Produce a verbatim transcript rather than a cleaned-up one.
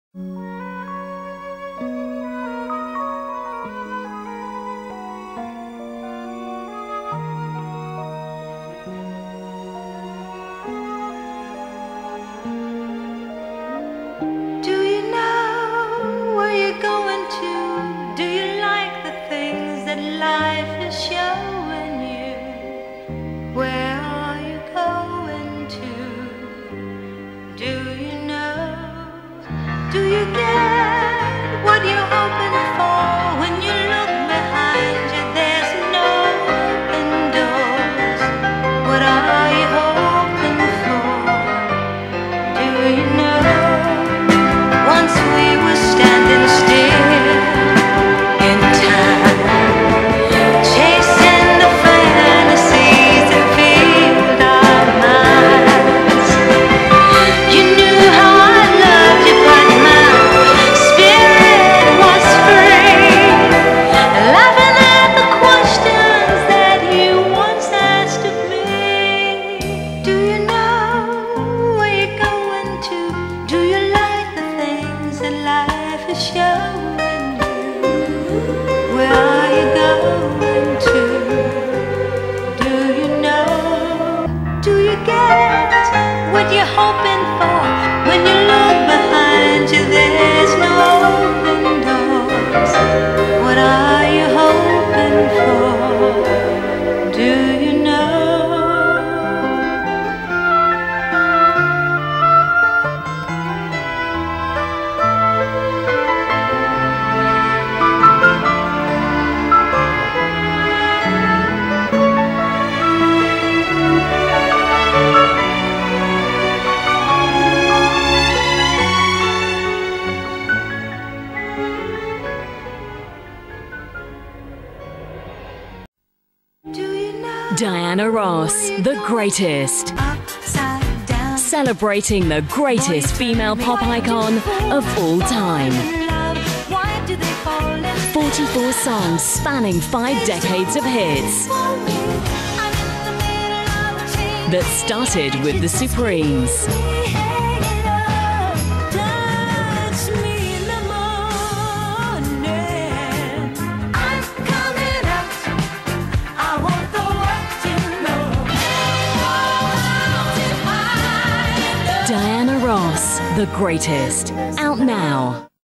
Diana Ross, the greatest. Celebrating the greatest female pop icon of all time. forty-four songs spanning five decades of hits. That started with the Supremes. Diana Ross, the greatest. Out now.